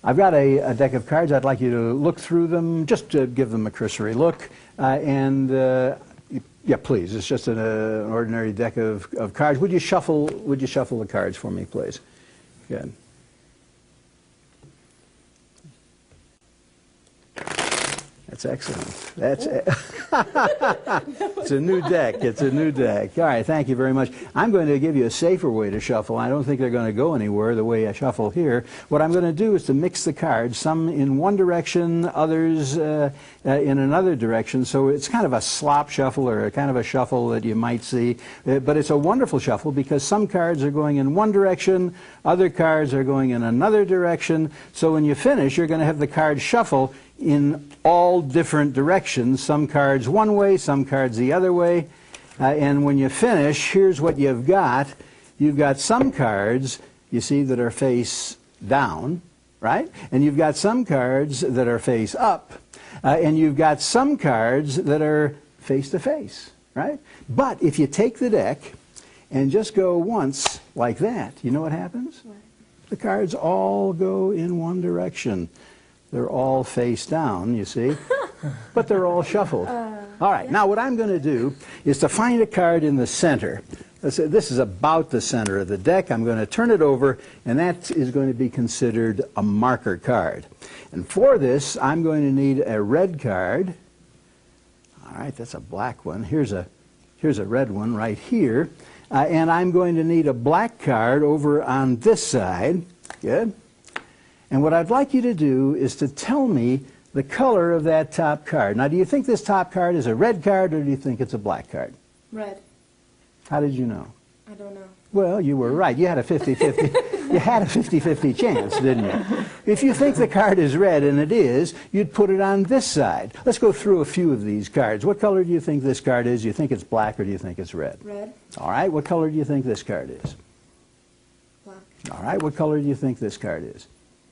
I've got a deck of cards. I'd like you to look through them, just to give them a cursory look. Yeah, please. It's just an ordinary deck of cards. Would you shuffle the cards for me, please? Good. That's excellent. That's it's a new deck. It's a new deck. All right, thank you very much. I'm going to give you a safer way to shuffle. I don't think they're going to go anywhere the way I shuffle here. What I'm going to do is to mix the cards, some in one direction, others in another direction. So it's kind of a slop shuffle, or a kind of a shuffle that you might see. But it's a wonderful shuffle because some cards are going in one direction, other cards are going in another direction. So when you finish, you're going to have the cards shuffle in all different directions, some cards one way, some cards the other way. And when you finish, here's what you've got. You've got some cards, you see, that are face down, right? And you've got some cards that are face up. And you've got some cards that are face to face, right? But if you take the deck and just go once like that, you know what happens? What? The cards all go in one direction. They're all face down, you see, but they're all shuffled. All right, now what I'm going to do is to find a card in the center. This is about the center of the deck. I'm going to turn it over, and that is going to be considered a marker card. And for this, I'm going to need a red card. All right, that's a black one. Here's a red one right here. And I'm going to need a black card over on this side. Good. And what I'd like you to do is to tell me the color of that top card. Now, do you think this top card is a red card, or do you think it's a black card? Red. How did you know? I don't know. Well, you were right. You had a 50-50. You had a 50-50 chance, didn't you? If you think the card is red, and it is, you'd put it on this side. Let's go through a few of these cards. What color do you think this card is? Do you think it's black, or do you think it's red? Red. All right. What color do you think this card is? Black. All right. What color do you think this card is?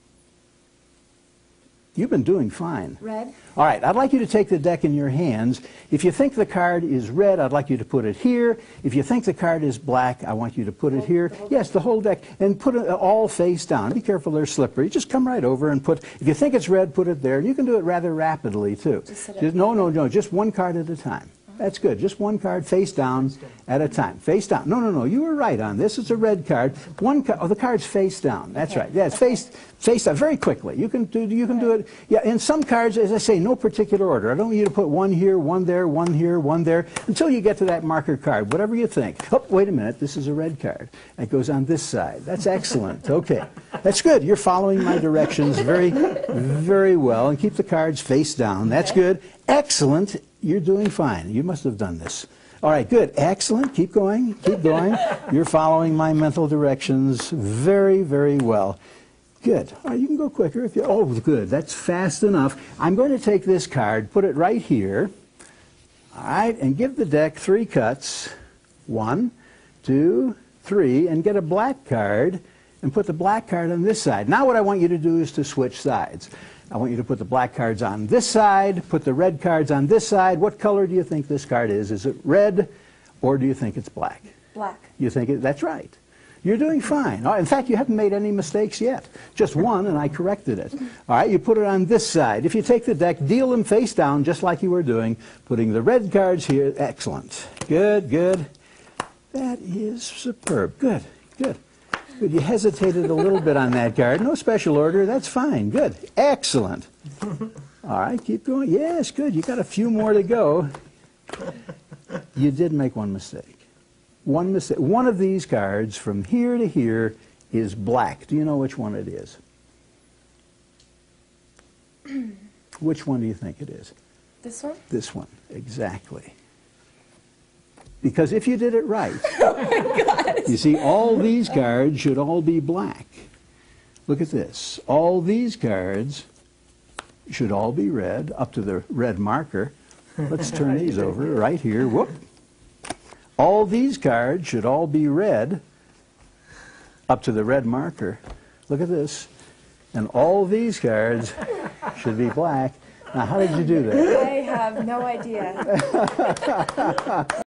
You've been doing fine. Red. All right, I'd like you to take the deck in your hands. If you think the card is red, I'd like you to put it here. If you think the card is black, I want you to put it here. Yes, the whole deck, and put it all face down. Be careful, they're slippery. Just come right over and put, if you think it's red, put it there. You can do it rather rapidly, too. No, just one card at a time. That's good. Just one card face down at a time. Face down. No. You were right on this. It's a red card. The card's face down. That's right. Yeah, it's face down very quickly. You can do it. Yeah, in some cards, as I say, no particular order. I don't want you to put one here, one there, one here, one there, until you get to that marker card. Whatever you think. Oh, wait a minute. This is a red card. It goes on this side. That's excellent. Okay. That's good. You're following my directions very, very well. And keep the cards face down. That's good. Excellent. You're doing fine. You must have done this. All right, good. Excellent. Keep going. Keep going. You're following my mental directions very, very well. Good. All right, you can go quicker if you... Oh, good. That's fast enough. I'm going to take this card, put it right here, all right, and give the deck 3 cuts. 1, 2, 3, and get a black card and put the black card on this side. Now what I want you to do is to switch sides. I want you to put the black cards on this side, put the red cards on this side. What color do you think this card is? Is it red, or do you think it's black? Black. You think it? That's right. You're doing fine. In fact, you haven't made any mistakes yet. Just one, and I corrected it. All right, you put it on this side. If you take the deck, deal them face down, just like you were doing, putting the red cards here. Excellent. Good, good. That is superb. Good, good. Good. You hesitated a little bit on that card. No special order. That's fine. Good. Excellent. All right, keep going. Yes, good. You got a few more to go. You did make one mistake. One mistake. One of these cards from here to here is black. Do you know which one it is? Which one do you think it is? This one? This one. Exactly. Because if you did it right, oh my God. You see, all these cards should all be black. Look at this. All these cards should all be red, up to the red marker. Let's turn these over right here. Whoop. All these cards should all be red, up to the red marker. Look at this. And all these cards should be black. Now, how did you do that? I have no idea.